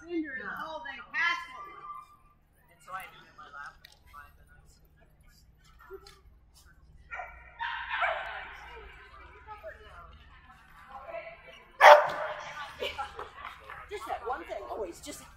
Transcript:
Cinder is holding castle. And so I had to do my lap in 5 minutes. Just that one thing always, just